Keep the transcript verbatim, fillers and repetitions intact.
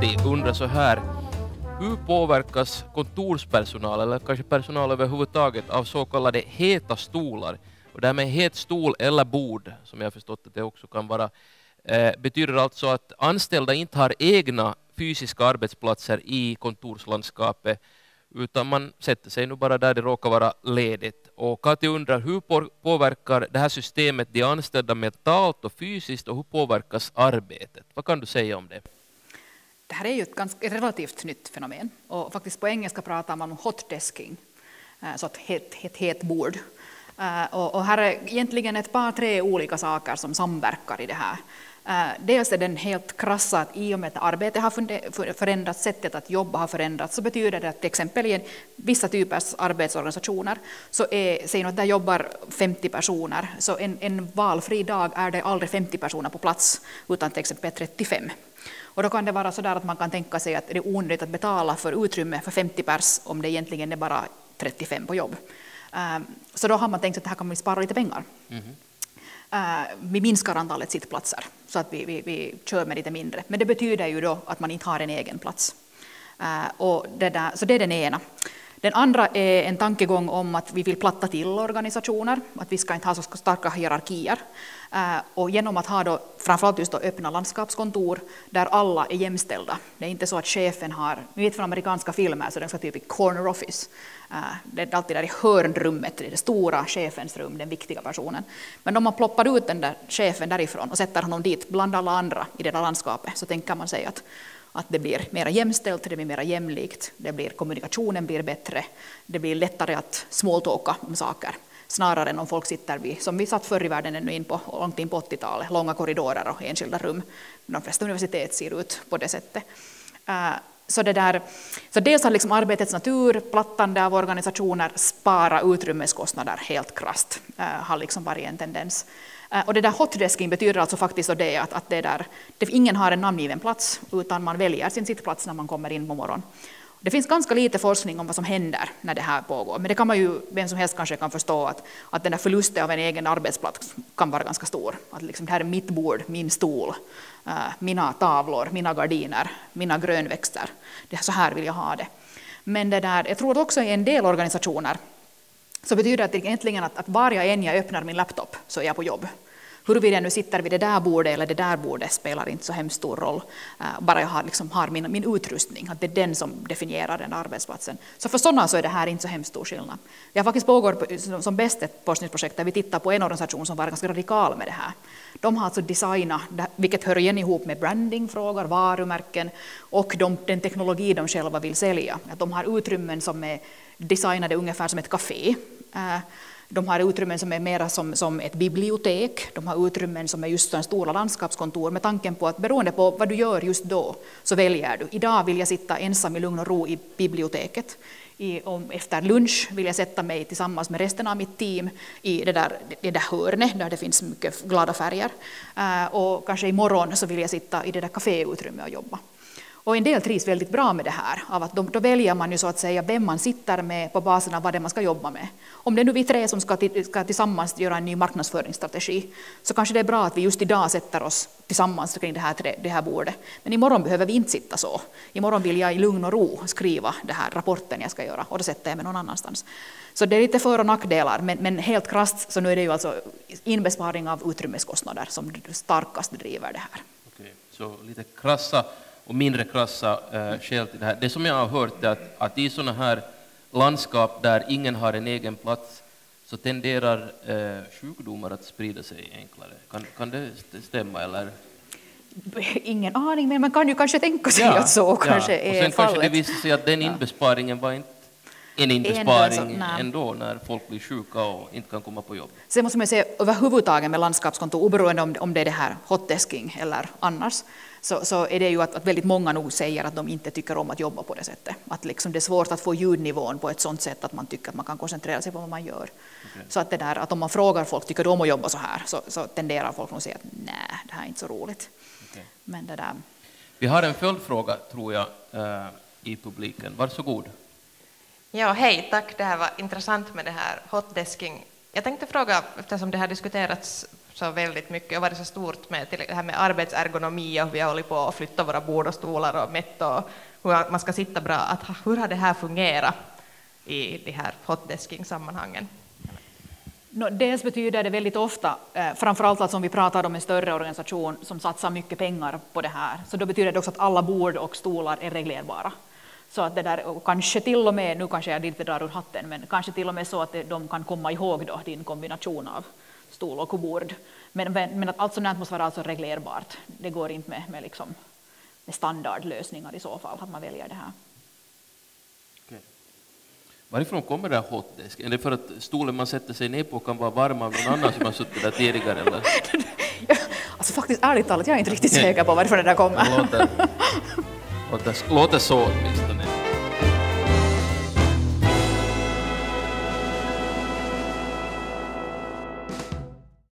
Kati undrar så här: hur påverkas kontorspersonal eller kanske personal överhuvudtaget av så kallade heta stolar? Och det här med het stol eller bord, som jag har förstått att det också kan vara, eh, betyder alltså att anställda inte har egna fysiska arbetsplatser i kontorslandskapet, utan man sätter sig nu bara där det råkar vara ledigt. Och Kati undrar, hur påverkar det här systemet de anställda mentalt och fysiskt, och hur påverkas arbetet? Vad kan du säga om det? Det här är ju ett ganska relativt nytt fenomen, och faktiskt på engelska pratar man om hot desking, så ett het, het, het bord. Och, och här är egentligen ett par, tre olika saker som samverkar i det här. Dels är den helt krassa att i och med att arbetet har förändrats, sättet att jobba har förändrats, så betyder det att till exempel i vissa typers arbetsorganisationer så är, säg att där jobbar femtio personer, så en, en valfri dag är det aldrig femtio personer på plats utan till exempel trettiofem. Och då kan det vara så där att man kan tänka sig att det är onödigt att betala för utrymme för femtio pers om det egentligen är bara trettiofem på jobb. Så då har man tänkt att det här kan vi spara lite pengar. Mm-hmm. Vi minskar antalet sittplatser så att vi, vi, vi kör med lite mindre. Men det betyder ju då att man inte har en egen plats. Och det där, så det är den ena. Den andra är en tankegång om att vi vill platta till organisationer, att vi ska inte ha så starka hierarkier. Och genom att ha då, framförallt just då öppna landskapskontor där alla är jämställda. Det är inte så att chefen har, vi vet från amerikanska filmer, så den ska typ i corner office. Det är alltid där i hörnrummet, det stora chefens rum, den viktiga personen. Men om man ploppar ut den där chefen därifrån och sätter honom dit bland alla andra i det där landskapet, så tänker man sig att att det blir mer jämställt, det blir mer jämlikt, det blir, kommunikationen blir bättre, det blir lättare att smalltalka om saker, snarare än om folk sitter vid, som vi satt förr i världen ännu in på, långt in på åttiotalet, långa korridorer och enskilda rum. De flesta universitet ser ut på det sättet. Så, det där, så dels har liksom arbetets natur, plattande av organisationer, spara utrymmeskostnader helt krasst, har liksom varit en tendens. Och det där hotdesking betyder alltså faktiskt det att, att det där, det, ingen har en namngiven plats, utan man väljer sin sittplats när man kommer in på morgonen. Det finns ganska lite forskning om vad som händer när det här pågår, men det kan man ju, vem som helst kanske kan förstå att, att den där förlusten av en egen arbetsplats kan vara ganska stor. Att liksom, det här är mitt bord, min stol, mina tavlor, mina gardiner, mina grönväxter. Det är så här vill jag ha det. Men det där, jag tror också i en del organisationer så betyder det egentligen att, att varje en jag öppnar min laptop så är jag på jobb. Huruvida jag nu sitter vid det där bordet eller det där bordet spelar inte så hemskt stor roll. Uh, bara jag har, liksom, har min, min utrustning, att det är den som definierar den arbetsplatsen. Så för sådana så är det här inte så hemskt stor skillnad. Jag faktiskt pågår som, som bäst ett forskningsprojekt där vi tittar på en organisation som var ganska radikal med det här. De har alltså designat, vilket hör igen ihop med brandingfrågor, varumärken och de, den teknologi de själva vill sälja. Att de har utrymmen som är designade ungefär som ett café. Uh, De har utrymmen som är mer som, som ett bibliotek. De har utrymmen som är just sådana stora landskapskontor med tanken på att beroende på vad du gör just då så väljer du. Idag vill jag sitta ensam i lugn och ro i biblioteket. I, om, efter lunch vill jag sätta mig tillsammans med resten av mitt team i det där, det där hörnet där det finns mycket glada färger. Uh, och kanske imorgon så vill jag sitta i det där kaféutrymmet och jobba. Och en del trivs väldigt bra med det här, av att då, då väljer man ju så att säga vem man sitter med på basen av vad det man ska jobba med. Om det är nu vi tre som ska, till, ska tillsammans göra en ny marknadsföringsstrategi, så kanske det är bra att vi just idag sätter oss tillsammans kring det här, det här bordet. Men imorgon behöver vi inte sitta så. Imorgon vill jag i lugn och ro skriva den här rapporten jag ska göra, och då sätter jag mig någon annanstans. Så det är lite för- och nackdelar, men, men helt krasst så nu är det ju alltså inbesparing av utrymmeskostnader som starkast driver det här. Okej, så lite krassa och mindre krassa äh, skäl till det här. Det som jag har hört är att, att i sådana här landskap där ingen har en egen plats så tenderar äh, sjukdomar att sprida sig enklare. Kan, kan det stämma eller? Ingen aning, men man kan ju kanske tänka sig ja, att så ja. kanske är och sen fallet. Kanske det visar sig att den inbesparingen var inte en inbesparing ändå, så, ändå när folk blir sjuka och inte kan komma på jobb. Sen måste man säga överhuvudtaget med landskapskontor, oberoende om, om det är det här hotdesking eller annars, så, så är det ju att, att väldigt många nog säger att de inte tycker om att jobba på det sättet. Att liksom det är svårt att få ljudnivån på ett sådant sätt att man tycker att man kan koncentrera sig på vad man gör. Okay. Så att, det där, att om man frågar folk, tycker du om att jobba så här, så, så tenderar folk att säga att nej, det här är inte så roligt. Okay. Men det där. Vi har en följdfråga, tror jag, uh, i publiken. Varsågod. Ja, hej, tack. Det här var intressant med det här hotdesking. Jag tänkte fråga, eftersom det har diskuterats så väldigt mycket och varit så stort med till det här med arbetsergonomi och vi har hållit på att flytta våra bord och stolar och mätt och hur man ska sitta bra, att hur har det här fungerat i de här hotdesking-sammanhangen? No, dels betyder det väldigt ofta, eh, framförallt alltså om vi pratar om en större organisation som satsar mycket pengar på det här, så då betyder det också att alla bord och stolar är reglerbara. Så att det där, och kanske till och med, nu kanske jag inte drar ur hatten, men kanske till och med så att det, de kan komma ihåg då din kombination av stol och bord. Men, men, men att allt sånt måste vara alltså reglerbart. Det går inte med, med, liksom, med standardlösningar i så fall, att man väljer det här. Okay. Varifrån kommer det här hotdesk? Är det för att stolen man sätter sig ner på kan vara varm av någon annan som har suttit där tidigare? Eller? Alltså faktiskt ärligt talat, jag är inte riktigt säker på varifrån det där kommer. Låter, låter, låter så åtminstone.